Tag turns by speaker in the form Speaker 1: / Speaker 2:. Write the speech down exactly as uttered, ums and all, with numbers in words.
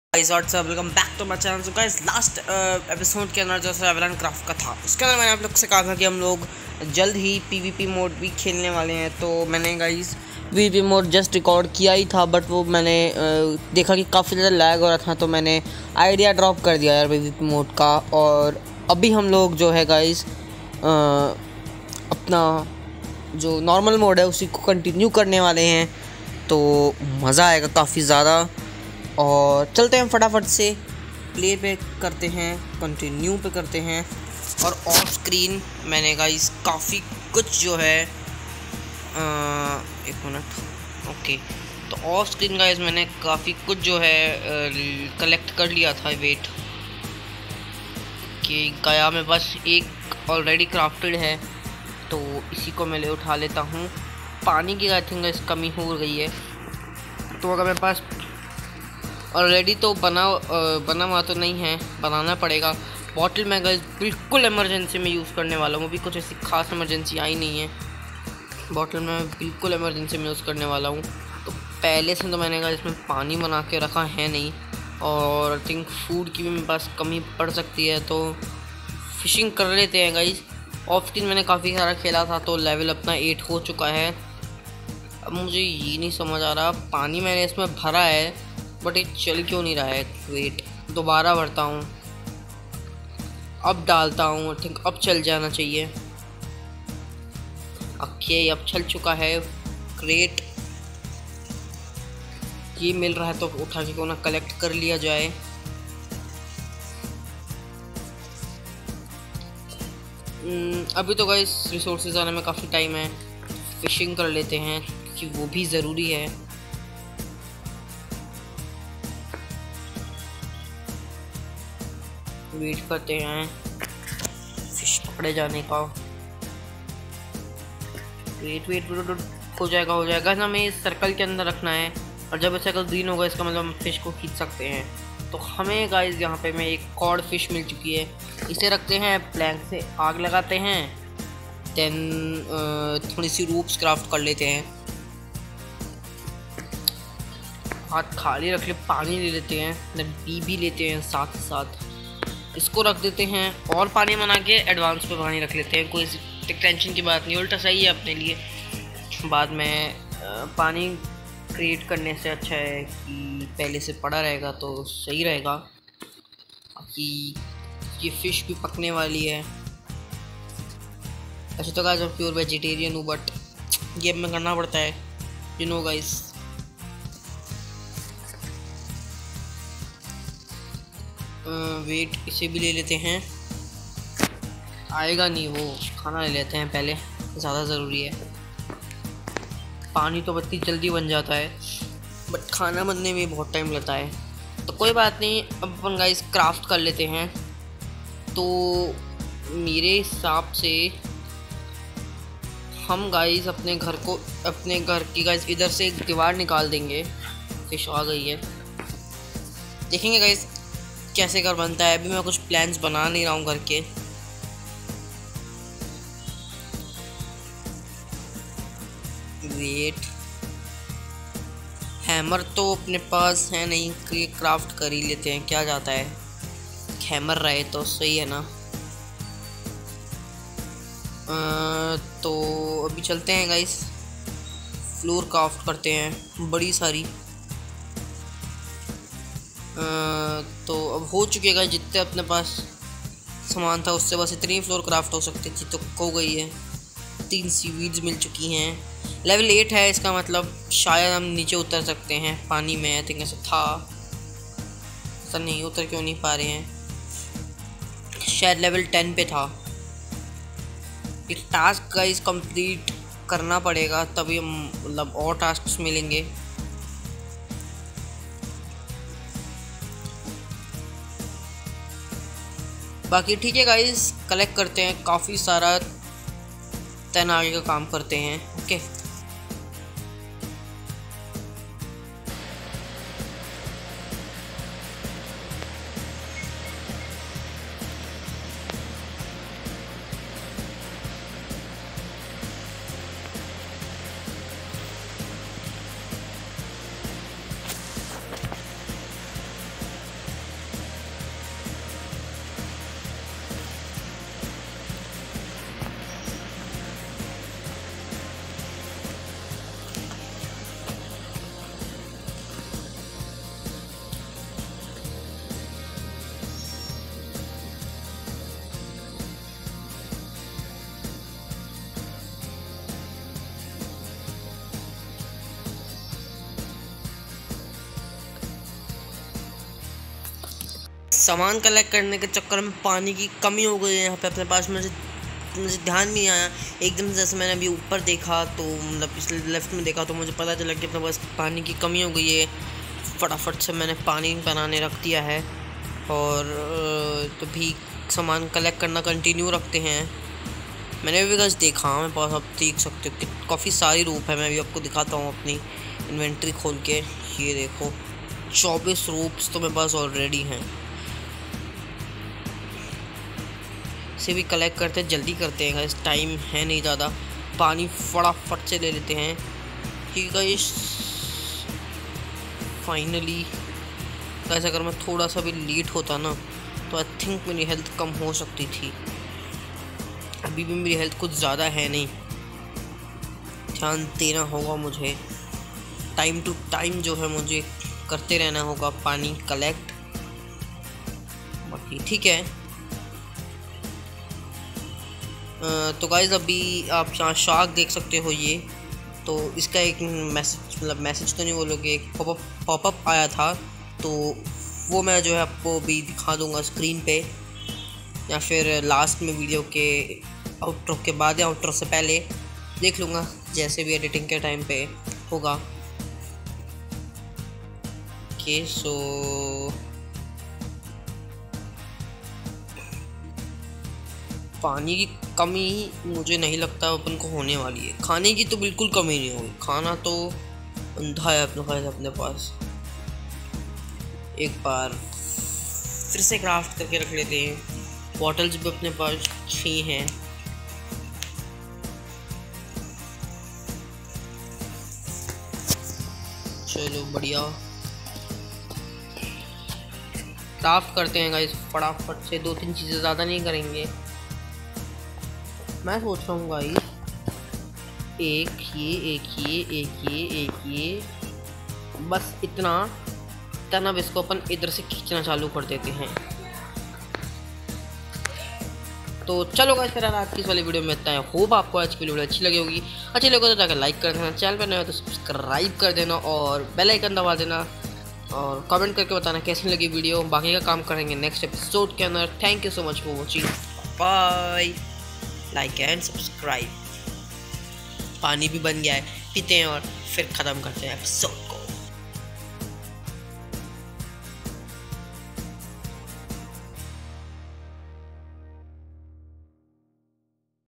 Speaker 1: Guys what's up welcome back to my channel. So guys last episode के अंदर जो survival craft का था उसके अंदर मैंने आप लोग से कहा था कि हम लोग जल्द ही पीवीपी मोड भी खेलने वाले हैं। तो मैंने guys PvP mode just record किया ही था, बट वो मैंने uh, देखा कि काफ़ी ज़्यादा लैग हो रहा था, तो मैंने आइडिया ड्रॉप कर दिया यार पीवीपी मोड का। और अभी हम लोग जो है गाइस अपना जो नॉर्मल मोड है उसी को कंटिन्यू करने वाले हैं, तो मज़ा आएगा काफ़ी ज़्यादा। और चलते हैं फटाफट से प्ले पे करते हैं, कंटिन्यू पे करते हैं। और ऑफ स्क्रीन मैंने गाइस काफ़ी कुछ जो है आ, एक मिनट ओके तो ऑफ स्क्रीन गाइस मैंने काफ़ी कुछ जो है कलेक्ट कर लिया था। वेट कि गया में बस एक ऑलरेडी क्राफ्टेड है, तो इसी को मैं ले उठा लेता हूँ। पानी की आई थिंक गाइस कमी हो गई है, तो अगर मेरे पास ऑलरेडी तो बना बना हुआ तो नहीं है, बनाना पड़ेगा। बॉटल मैं गाइस बिल्कुल इमरजेंसी में यूज़ करने वाला हूँ, अभी कुछ ऐसी खास इमरजेंसी आई नहीं है। बॉटल में बिल्कुल इमरजेंसी में यूज़ करने वाला हूँ। तो पहले से तो मैंने गाइस इसमें पानी बना के रखा है नहीं, और आई थिंक फूड की भी मेरे पास कमी पड़ सकती है, तो फिशिंग कर लेते हैं गाइस। ऑफ स्क्रीन मैंने काफ़ी सारा खेला था, तो लेवल अपना एट हो चुका है। अब मुझे ये नहीं समझ आ रहा, पानी मैंने इसमें भरा है बट ये चल क्यों नहीं रहा है। वेट दोबारा भरता हूँ, अब डालता हूँ, आई थिंक अब चल जाना चाहिए। ओके अब चल चुका है। क्रेट ये मिल रहा है तो उठा के क्यों ना कलेक्ट कर लिया जाए। अभी तो गाइस रिसोर्सेज आने में काफ़ी टाइम है, फिशिंग कर लेते हैं क्योंकि वो भी ज़रूरी है। वेट करते हैं फिश पकड़े जाने का। वेट वेट वेट हो जाएगा हो जाएगा ना, हमें इस सर्कल के अंदर रखना है, और जब सर्कल ग्रीन होगा इसका मतलब हम फिश को खींच सकते हैं। तो हमें गाइस यहाँ पे में एक कॉड फिश मिल चुकी है, इसे रखते हैं, प्लैंक से आग लगाते हैं, देन थोड़ी सी रूप्स क्राफ्ट कर लेते हैं। हाथ खाली रख ले, पानी ले लेते हैं, देन पी भी लेते हैं साथ ही साथ। इसको रख देते हैं और पानी बना के एडवांस पे पानी रख लेते हैं, कोई टेंशन की बात नहीं, उल्टा सही है अपने लिए। बाद में पानी क्रिएट करने से अच्छा है कि पहले से पड़ा रहेगा तो सही रहेगा। कि ये फ़िश भी पकने वाली है। अच्छा तो गाइस मैं प्योर वेजिटेरियन हूँ, बट गेम में करना पड़ता है, यू नो गाइस। वेट इसे भी ले लेते हैं, आएगा नहीं वो, खाना ले लेते हैं पहले, ज़्यादा ज़रूरी है। पानी तो बत्ती जल्दी बन जाता है, बट खाना बनने में बहुत टाइम लगता है, तो कोई बात नहीं। अब अपन गाइस क्राफ्ट कर लेते हैं। तो मेरे हिसाब से हम गाइस अपने घर को अपने घर की गाइस इधर से एक दीवार निकाल देंगे। फिश आ गई है, देखेंगे गाइस कैसे घर बनता है। अभी मैं कुछ प्लान्स बना नहीं रहा हूँ घर के। वेट हैमर तो अपने पास है नहीं, कि क्राफ्ट कर ही लेते हैं, क्या जाता है, हैमर रहे तो सही है ना। आ, तो अभी चलते हैं गाइस, फ्लोर क्राफ्ट करते हैं बड़ी सारी। Uh, तो अब हो चुकेगा, जितने अपने पास सामान था उससे बस इतनी फ्लोर क्राफ्ट हो सकती थी, तो हो गई है। तीन सीवीड्स मिल चुकी हैं, लेवल एट है, इसका मतलब शायद हम नीचे उतर सकते हैं पानी में। आई थिंक ऐसा था, ऐसा नहीं, उतर क्यों नहीं पा रहे हैं, शायद लेवल टेन पे था। एक टास्क गाइस कंप्लीट करना पड़ेगा, तभी हम मतलब और टास्क मिलेंगे। बाकी ठीक है गाइस, कलेक्ट करते हैं काफ़ी सारा, तन आगे का काम करते हैं। ओके सामान कलेक्ट करने के चक्कर में पानी की कमी हो गई है यहाँ पे अपने पास। मुझे मुझे ध्यान नहीं आया एकदम से, जैसे मैंने अभी ऊपर देखा तो मतलब पिछले लेफ्ट में देखा तो मुझे पता चला कि अपने पास पानी की कमी हो गई है। फटाफट से मैंने पानी बनाने रख दिया है और तो भी सामान कलेक्ट करना कंटिन्यू रखते हैं। मैंने भी बस देखा, मेरे पास आप देख सकते हो कि काफ़ी सारी रूप है। मैं भी आपको दिखाता हूँ अपनी इन्वेंट्री खोल के। ये देखो चौबीस रूप्स तो मेरे पास ऑलरेडी हैं। इसे भी कलेक्ट करते हैं, जल्दी करते हैं, इस टाइम है नहीं ज़्यादा। पानी फटाफट से ले लेते हैं। ठीक है गाइस, फाइनली गाइस अगर मैं थोड़ा सा भी लेट होता ना तो आई थिंक मेरी हेल्थ कम हो सकती थी। अभी भी मेरी हेल्थ कुछ ज़्यादा है नहीं, ध्यान देना होगा मुझे। टाइम टू टाइम जो है मुझे करते रहना होगा पानी कलेक्ट। बाकी ठीक है। तो गाइस अभी आप यहाँ शार्क देख सकते हो। ये तो इसका एक मैसेज मतलब मैसेज तो नहीं बोलोगे, एक पॉपअप पॉपअप आया था, तो वो मैं जो है आपको भी दिखा दूंगा स्क्रीन पे या फिर लास्ट में वीडियो के आउटरो के बाद या आउटरो से पहले देख लूँगा, जैसे भी एडिटिंग के टाइम पे होगा। ओके सो पानी की कमी मुझे नहीं लगता अपन को होने वाली है। खाने की तो बिल्कुल कमी नहीं होगी, खाना तो अंधा है अपने पास अपने पास। एक बार फिर से क्राफ्ट करके रख लेते हैं। बॉटल्स भी अपने पास छः हैं। चलो बढ़िया, क्राफ्ट करते हैं गाइस फटाफट से। दो तीन चीज़ें ज़्यादा नहीं करेंगे। मैं सोच रहा हूँ गाइस एक ये एक ये एक ये एक ये बस इतना इतना अब इसको अपन इधर से खींचना चालू कर देते हैं। तो चलो गाइस फिर आज की इस वाली वीडियो में इतना है। होप आपको आज की वीडियो अच्छी लगी होगी। अच्छी लगे तो जाकर लाइक कर देना, चैनल पर नए हो तो सब्सक्राइब कर देना और बेल आइकन दबा देना और कमेंट करके बताना कैसी लगी वीडियो। बाकी का काम करेंगे नेक्स्ट एपिसोड के अंदर। Thank you so much for watching, bye. Like and subscribe. पानी भी बन गया है, पीते हैं और फिर ख़त्म करते हैं एपिसोड।